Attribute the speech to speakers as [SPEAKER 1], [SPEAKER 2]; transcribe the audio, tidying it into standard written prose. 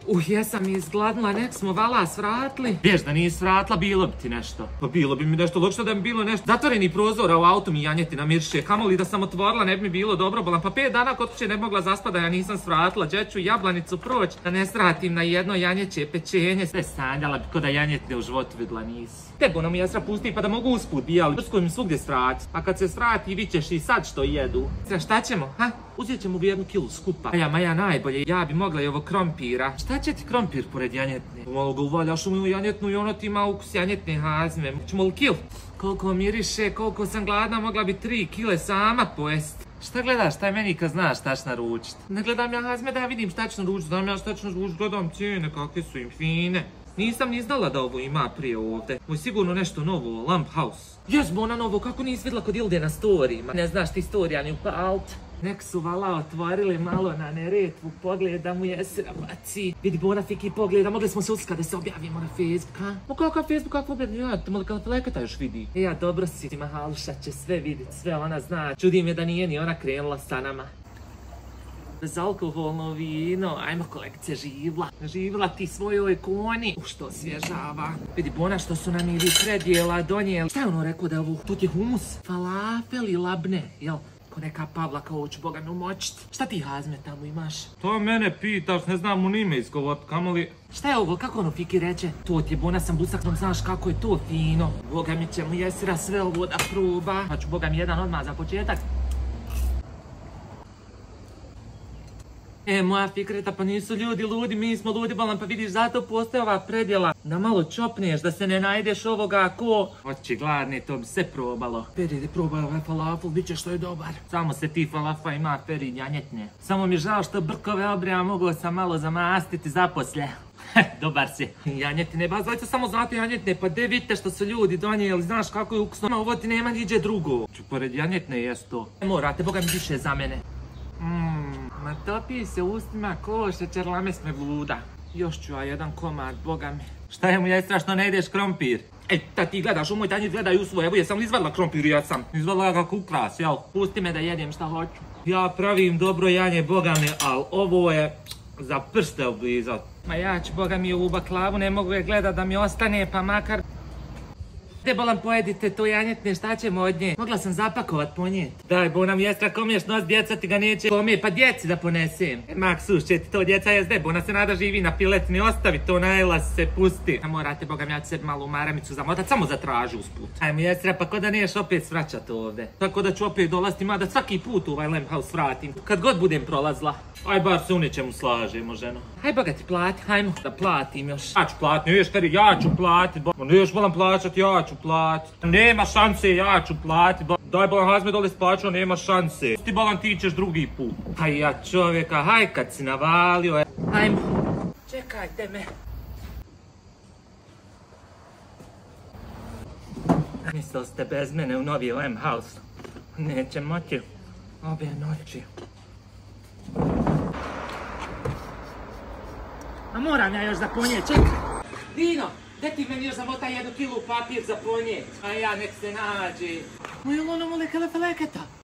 [SPEAKER 1] Jesam izgladnila, nek smo vala svratili. Vješ da nisi svratila, bilo bi ti nešto. Pa bilo bi mi nešto, logično da bi bilo nešto. Zatvoreni prozora u autu mi janjetina mirše. Kamoli da sam otvorila, ne bi mi bilo dobro bolan. Pa 5 dana kod kuće ne mogla zaspada, ja nisam svratila. Gdje ću jablanicu proći da ne svratim na jedno janjeće pečenje. Sve sanjala bi ko da janjetne u životu vidjela nisi. Tebo nam jesra pusti pa da mogu usput bijali. Usko im svugdje svrati. A kad se svrati, vi ćeš i sad što jedu. Šta ćemo, ha? Uzet ćemo bi 1 kilu skupa. Maja najbolje, ja bi mogla i ovo krompira. Šta će ti krompir pored janjetne? Malo ga uvaljaš u moju janjetnu i ono ti ima ukus janjetne hazme. Ćemo li kil? Koliko miriše, koliko sam gladna, mogla bi 3 kile sama pojest. Šta gledaš, šta je meni kad znaš šta ću naručit? Ne gledam ja hazme da ja vidim šta ću naručit, znam ja šta ću naručit, gledam cijene kakve su im fine. Nisam ni znala da ovo ima prije ovdje. Ovo je sigurno nešto novo, Lamp House. Jes bona novo, kako nisi vidjela kod Ilde na storijima? Ne znaš ti storija ni upalt. Nek su vala otvorili malo na Neretvu, pogled da mu jesera baci. Vidi bona fiki pogleda, mogli smo se uskada da se objavimo na Facebook, ha? Ma kakav Facebook, kakvo objavljeno, to mali Kalafleketa još vidi. Ja, dobro si, Mahaluša će sve vidit, sve ona zna. Čudi me da nije ni ona krenula sa nama. Bezalkoholno vino, ajmo kolekcija živla. Živla ti svojoj koni. Što osvježava. Vidi bona što su nam ili predjela donijeli. Šta je ono rekao da je ovo? To ti je humus? Falafel i labne, jel? Ko neka Pavlaka, ovo ću Boga umočit. Šta ti hazme tamo imaš? To mene pitaš, ne znam mu ni ime izgovor, kamoli. Šta je ovo, kako ono Fiki reče? To ti je bona sam busaknom, znaš kako je to fino. Boga mi će mu jesira sve ovo da proba. Pa ću Boga mi jedan odmah za početak. Moja Fikreta, pa nisu ljudi ludi, mi smo ludi bolan, pa vidiš, zato postoje ova predjela. Da malo čopneš, da se ne najdeš ovoga ko... Oči gladni, to bi se probalo. Peri, probaj ovaj falafel, bit će što je dobar. Samo se ti falafa ima, Peri, janjetne. Samo mi je žao što brkove obrija, mogao sam malo zamastiti zaposlje. Dobar si. Janjetine, ba zvajte samo zato janjetne, pa de vidite što su ljudi donijeli, znaš kako je ukusno. Ovo ti nema niđe drugo. Ču, pored janjetne jest to. Morate, Boga mi više za mene. Ma topi se ustima ko šećerlame sme vluda. Još ću jedan komad, Boga mi. Šta je mu jestra što ne ideš krompir? Ta ti gledaš u moj tanjir, gledaj u svoj, evo jesam li izvadila krompir, ja sam. Izvadila ga kako ukras, jel? Pusti me da jedem šta hoću. Ja pravim dobro janje, Boga mi, ali ovo je za prste oblizat. Ma ja ću, Boga mi, ovu baklavu, ne mogu je gledat da mi ostane, pa makar... Bolan, pojedite to janjetne, šta ćemo od nje? Mogla sam zapakovat ponijet. Daj, bona mi jestra, komiješ nos, djeca ti ga neće komije, pa djeci da ponesem. Maksus, će ti to djeca jezde, bona se nada živi na piletni, ostavi to, najela se, pusti. A morate, Boga mi, ja ću sebi malo u maramicu zamotat, samo zatraži usput. Ajmo jestra, pa ko da niješ opet svraćat ovdje. Tako da ću opet dolaziti, mada svaki put u ovaj Lamp House vratim, kad god budem prolazla. Aj, bar se u nečemu slažemo, ženo. Aj, Boga ti plati, hajmo da platim još. Ja ću platit, ne ješ, Feri, ja ću platit, ne još volam plaćat, ja ću platit. Nema šanse, ja ću platit. Daj bolan, hazme dole splaćao, nema šanse. Ti bolan, ti ćeš drugi put. Aj ja čovjeka, haj kad si navalio. Hajmo. Čekajte me. Mislili ste bez mene u novi Lamp House? Neće moći. Obje noći. A moram ja još za ponijet, čekaj. Dino! Gdje ti meni još zamotaj 1 kilu papir za ponijet? A ja nek se nađe. Moje ono mole Kalafleketa.